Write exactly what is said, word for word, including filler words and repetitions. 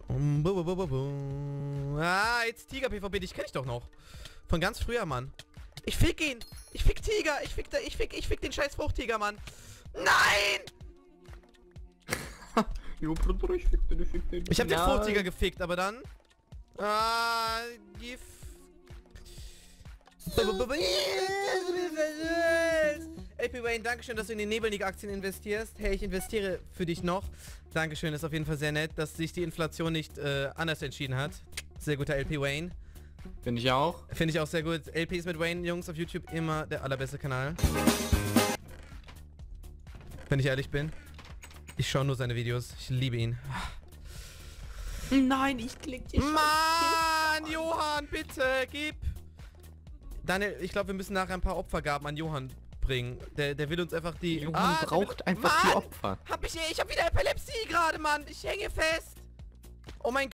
Ah, jetzt Tiger P V P, dich kenne ich doch noch. Von ganz früher, Mann. Ich fick ihn! Ich fick Tiger! Ich fick, ich fick, ich fick den scheiß Fruchttiger, Mann! Nein! Jo, Bruder, ich fick den, ich fick den. Ich hab den Fruchttiger gefickt, aber dann... Ah, Gif... L P Wayne, dankeschön, dass du in die Nebelnick-Aktien investierst. Hey, ich investiere für dich noch. Dankeschön, ist auf jeden Fall sehr nett, dass sich die Inflation nicht äh, anders entschieden hat. Sehr guter L P Wayne. Finde ich auch. Finde ich auch sehr gut. L Ps mit Wayne, Jungs, auf YouTube immer der allerbeste Kanal. Wenn ich ehrlich bin. Ich schaue nur seine Videos. Ich liebe ihn. Nein, ich klick dich. Mann, Johann, bitte, gib. Daniel, ich glaube, wir müssen nachher ein paar Opfergaben an Johann bringen. Der, der will uns einfach die... Johann ah, braucht will, einfach Mann, die Opfer. Hab ich, ich hab wieder Epilepsie gerade, Mann. Ich hänge fest. Oh mein Gott.